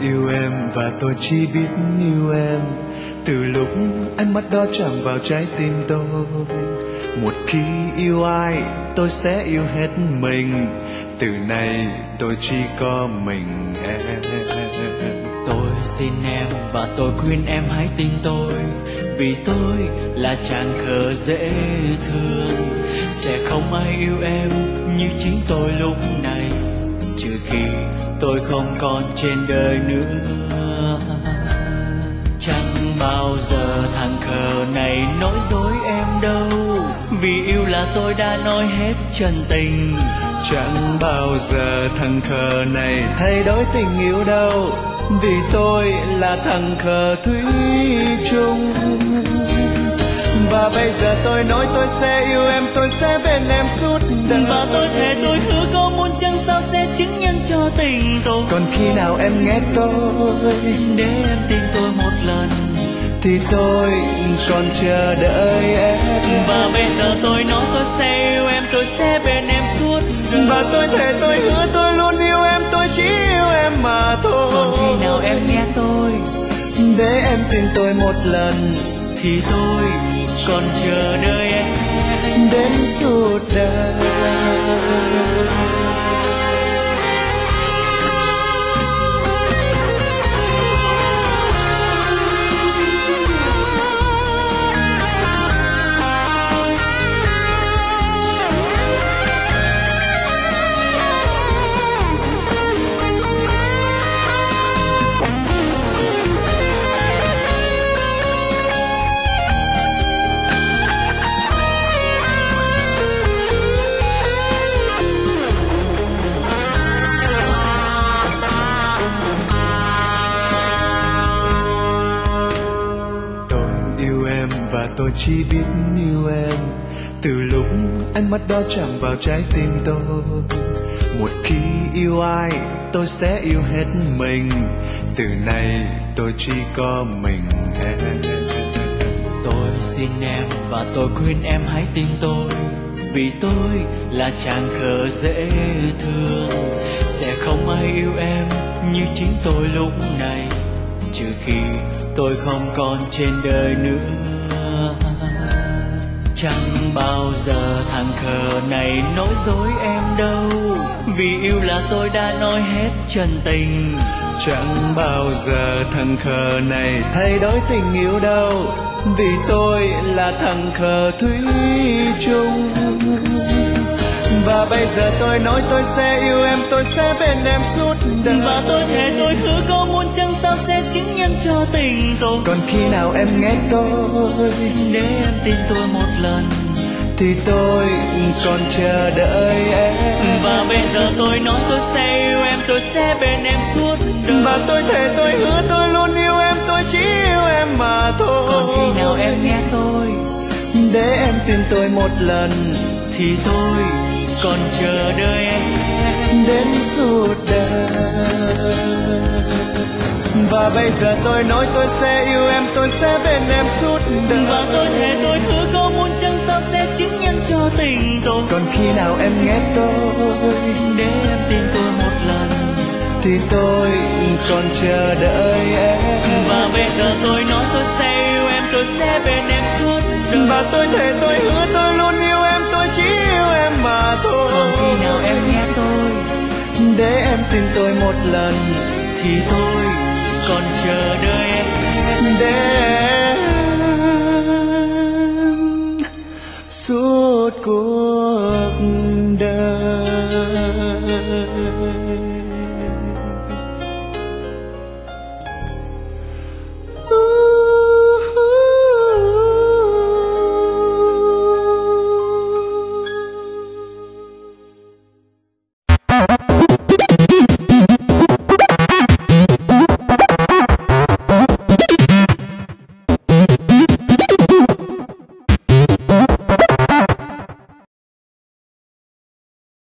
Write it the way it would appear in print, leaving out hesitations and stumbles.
yêu em và tôi chỉ biết yêu em. Từ lúc ánh mắt đó chạm vào trái tim tôi, một khi yêu ai tôi sẽ yêu hết mình. Từ nay tôi chỉ có mình em. Tôi xin em và tôi khuyên em hãy tin tôi, vì tôi là chàng khờ dễ thương. Sẽ không ai yêu em như chính tôi lúc này, trừ khi tôi không còn trên đời nữa. Chẳng bao giờ thằng khờ này nói dối em đâu, vì yêu là tôi đã nói hết chân tình. Chẳng bao giờ thằng khờ này thay đổi tình yêu đâu, vì tôi là thằng khờ thủy chung. Và bây giờ tôi nói tôi sẽ yêu em, tôi sẽ bên em suốt đời. Và tôi thề tôi hứa có muôn trăng sao sẽ chứng nhân cho tình tôi. Còn khi nào em nghe tôi, để em tin tôi một lần, thì tôi còn chờ đợi em. Và bây giờ tôi nói tôi sẽ yêu em, tôi sẽ bên em suốt đời. Và tôi thề tôi hứa tôi luôn yêu em, tôi chỉ yêu em mà thôi. Còn khi nào em nghe tôi, để em tin tôi một lần, thì tôi còn chờ đợi em đến suốt đời. Và tôi chỉ biết yêu em. Từ lúc ánh mắt đó chạm vào trái tim tôi, một khi yêu ai tôi sẽ yêu hết mình. Từ nay tôi chỉ có mình em. Tôi xin em và tôi khuyên em hãy tin tôi, vì tôi là chàng khờ dễ thương. Sẽ không ai yêu em như chính tôi lúc này, trừ khi tôi không còn trên đời nữa. Chẳng bao giờ thằng khờ này nói dối em đâu, vì yêu là tôi đã nói hết chân tình. Chẳng bao giờ thằng khờ này thay đổi tình yêu đâu, vì tôi là thằng khờ thủy chung. Và bây giờ tôi nói tôi sẽ yêu em, tôi sẽ bên em suốt đời. Và tôi thề tôi hứa có muôn trăng sao sẽ chứng nhân cho tình tôi. Còn khi nào em nghe tôi, để em tin tôi một lần, thì tôi còn chờ đợi em. Và bây giờ tôi nói tôi sẽ yêu em, tôi sẽ bên em suốt đời. Và tôi thề tôi hứa tôi luôn yêu em, tôi chỉ yêu em mà thôi. Còn khi nào em nghe tôi, để em tin tôi một lần, thì tôi còn chờ đợi em đến suốt đời. Và bây giờ tôi nói tôi sẽ yêu em, tôi sẽ bên em suốt đời. Và tôi thề tôi hứa có muôn trăng sao sẽ chứng nhân cho tình tôi. Còn khi nào em nghe tôi, để em tin tôi một lần, thì tôi còn chờ đợi em. Và bây giờ tôi nói tôi sẽ yêu em, tôi sẽ bên em suốt đời. Và tôi thề tôi hứa tôi luôn yêu em, tôi chỉ yêu em mà thôi. Còn khi nào em nghe tôi, để em tin tôi một lần, thì tôi còn chờ đợi em đến suốt cuộc đời.